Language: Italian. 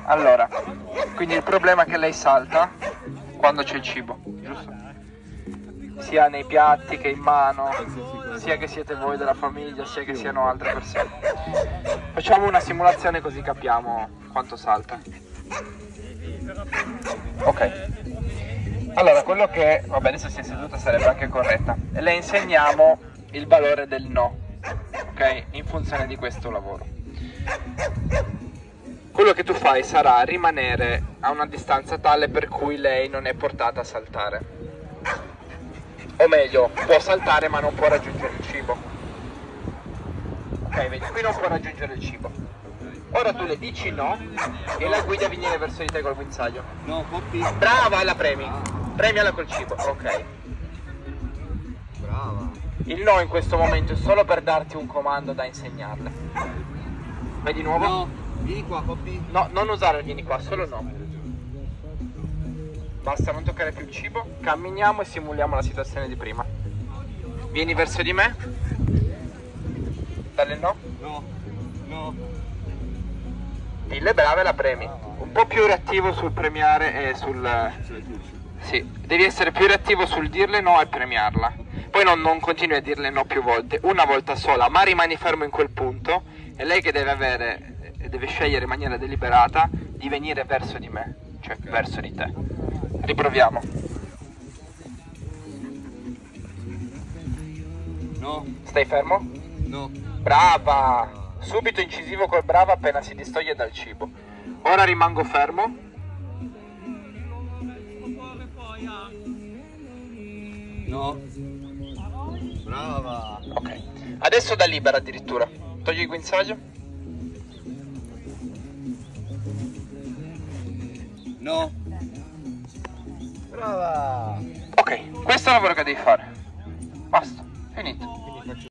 Allora, quindi il problema è che lei salta quando c'è il cibo, giusto? Sia nei piatti che in mano, sia che siete voi della famiglia, sia che siano altre persone. Facciamo una simulazione così capiamo quanto salta. Ok. Allora, quello che, va bene, se si è seduta sarebbe anche corretta. Le insegniamo il valore del no, ok? In funzione di questo lavoro. Quello che tu fai sarà rimanere a una distanza tale per cui lei non è portata a saltare. O meglio, può saltare ma non può raggiungere il cibo. Ok, vedi, qui non può raggiungere il cibo. Ora tu le dici no e la guidi a venire verso di te col guinzaglio. No, coppi. Brava, la premi. Premiala col cibo, ok. Brava. Il no in questo momento è solo per darti un comando da insegnarle. Vai di nuovo? No, vieni qua, coppi. No, non usare il vieni qua, solo no. Basta, non toccare più il cibo. Camminiamo e simuliamo la situazione di prima. Vieni verso di me. Dalle no. No, no. Dille brava e la premi. Un po' più reattivo sul premiare e sul... Sì, devi essere più reattivo sul dirle no e premiarla. Poi non continui a dirle no più volte, una volta sola, ma rimani fermo in quel punto. È lei che deve scegliere in maniera deliberata di venire verso di me, cioè verso di te. Riproviamo. No. Stai fermo? No. Brava! Subito incisivo col brava appena si distoglie dal cibo. Ora rimango fermo. No. Brava. Ok. Adesso da libera addirittura. Togli il guinzaglio. No. Brava. Ok, questo è il lavoro che devi fare. Basta, finito.